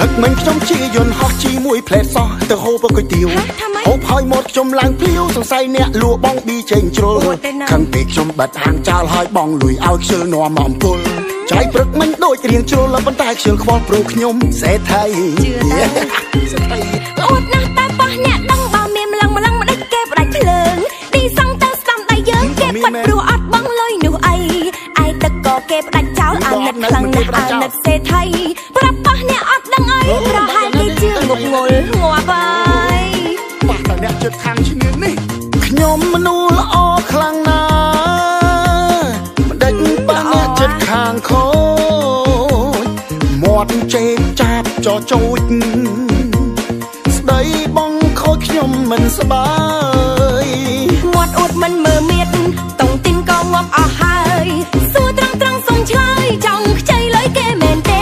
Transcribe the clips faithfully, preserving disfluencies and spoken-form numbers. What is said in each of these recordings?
ឹកមិញខ្ញុំជាយន្តហោះជីមួយផ្លែសោះទៅហូបគុយទាវហូបហើយមកខ្ញុំឡើងភ្លាវសង្ស័យអ្នកលក់បងប៊ីចេញជ្រុលខឹងពេកខ្ញុំបាត់ហាងចោលហើយបងលុយឲ្យខ្ជិលនាំមកអំពុលចាយព្រឹកមិញដូចរៀងជ្រុលប៉ុន្តែខ្ជិលខ្វល់ព្រោះខ្ញុំសេដ្ឋីសេដ្ឋីអត់ណាស់តែប៉ះអ្នកដឹងបើមានម្លឹងម្លឹងមិនដេចគេផ្ដាច់ភ្លើងទីសង់ទៅស្ដាំដៃយើងគេបាត់ព្រោះអត់បងលុយនោះអីឯទឹកក៏គេផ្ដាច់ចោលអាណិតខ្លាំងណាស់អាណិតសេដ្ឋីប្រាប់ប៉ះអ្នកអត់ដឹងអីប្រហែលគេជឿងប់ងល់ងាប់ហើយប៉ះតែអ្នកចិត្តខាងឈ្នានេះខ្ញុំមនុស្សល្អខ្លាំងណាស់មិនដេចប៉ះអ្នកចិត្តខាងខូចមាត់ចេកចាប់ចោចូចស្ដីបងខូចខ្ញុំមិនស្បើយមាត់អួតមិនមើមៀតតុងទីនក៏ងាប់អស់ហើយសួរត្រង់ត្រង់សុំឆ្លើយចង់ខ្ចីលុយគេមែនទេ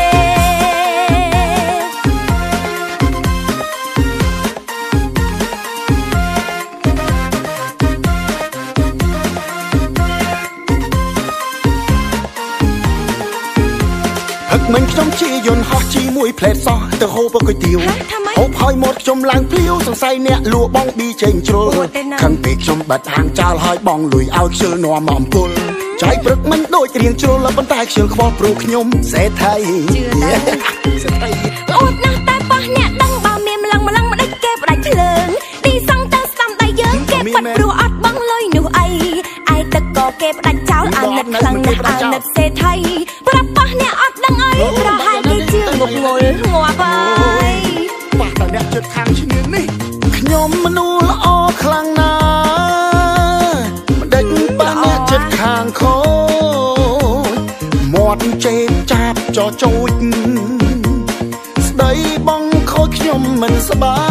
ហឹកមិញខ្ញុំជាយន្តហោះជីមួយផ្លែសោះទៅហូបគុយទាវហូបហើយមកខ្ញុំឡើងភ្លាវសង្ស័យអ្នកលក់បងប៊ីចេញជ្រុលខឹងពេកខ្ញុំបាត់ហាងចោលហើយបងលុយឲ្យខ្ជិលនាំមកអំពុលចាយព្រឹកមិញដូចរៀងជ្រុលប៉ុន្តែខ្ជិលខ្វល់ព្រោះខ្ញុំសេដ្ឋីសេដ្ឋីអត់ណាស់តែប៉ះអ្នកដឹងបើមានម្លឹងម្លឹងមិនដេចគេផ្ដាច់ភ្លើងទីសង់ទៅស្ដាំដៃយើងគេបាត់ព្រោះអត់បងលុយនោះអីឯទឹកក៏គេផ្ដាច់ចោលអាណិតខ្លាំងណាស់អាណិតសេដ្ឋីប្រាប់ប៉ះអ្នកអត់ដឹងអីប្រហែលគេជឿងប់ងល់ងាប់ហើយប៉ះតែអ្នកចិត្តខាងឈ្នានេះខ្ញុំមនុស្សល្អខ្លាំងណាស់មិនដេចប៉ះអ្នកចិត្តខាងខូចមាត់ចេកចាប់ចោចូចស្ដីបងខូចខ្ញុំមិនស្បើ